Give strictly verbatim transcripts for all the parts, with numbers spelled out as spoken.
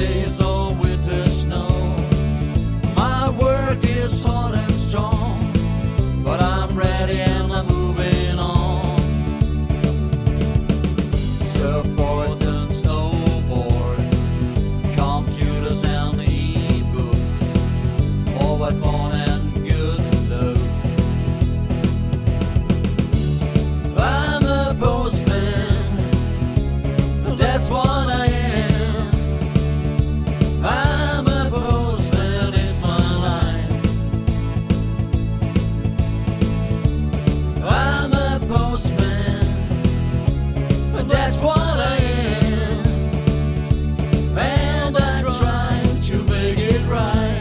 days of winter snow. My work is hard and strong, but I'm ready and I'm moving on. Surfboards and snowboards, computers and e-books, mobile phone and good looks. I'm a postman, that's what I am. I'm a postman, it's my life. I'm a postman, that's what I am. And I'm trying to make it right.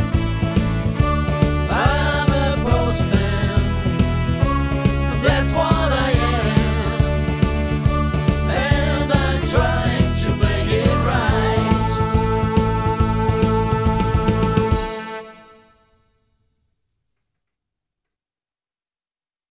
That's why